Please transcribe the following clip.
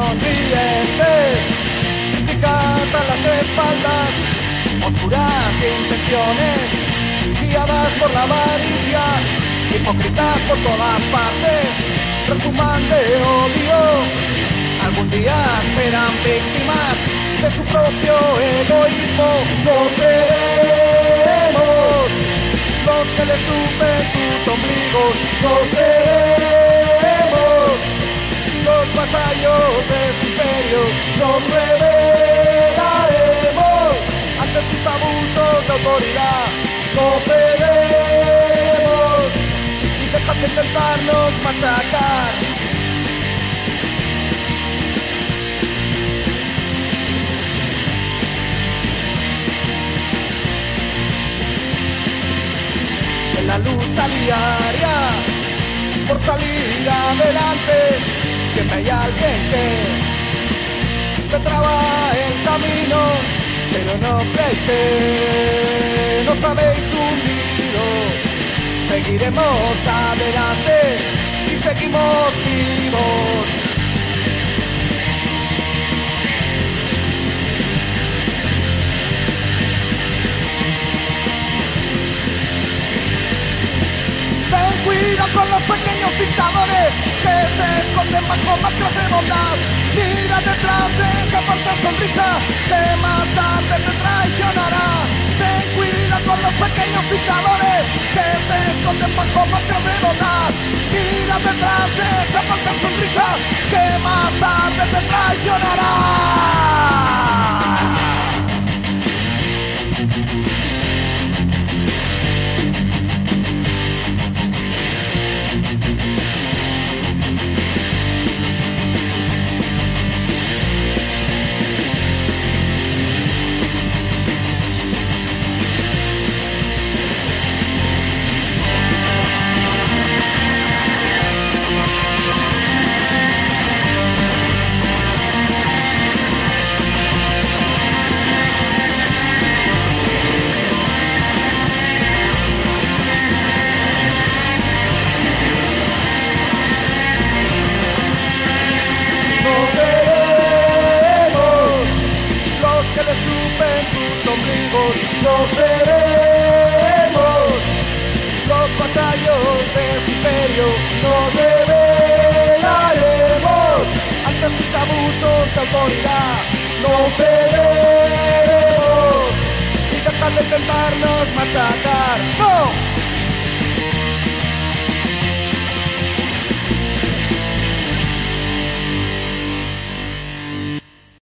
sonrientes, críticas a las espaldas, oscuras intenciones, guiadas por la avaricia, hipócritas por todas partes, refuman de odio. Algún día serán víctimas de su propio egoísmo. No seremos los que les chupen sus ombligos. No seremos los vasallos de su imperio. Nos rebelaremos ante sus abusos de autoridad. No cederemos y dejar de intentarnos machacar. En la lucha diaria por salir adelante, siempre hay alguien que te traba el camino, pero no creéis que nos habéis hundido. Seguiremos adelante y seguimos vivos. Cuida con los pequeños dictadores que se esconden bajo máscaras de bondad. Mira detrás de esa falsa sonrisa que más tarde te traicionará. Ten cuidado con los pequeños dictadores que se esconden bajo máscaras de bondad. Mira detrás de esa falsa sonrisa que más tarde te traicionará. No seremos los vasallos de su imperio. Nos rebelaremos ante sus abusos de autoridad. No cederemos y dejar de intentarnos machacar. ¡No!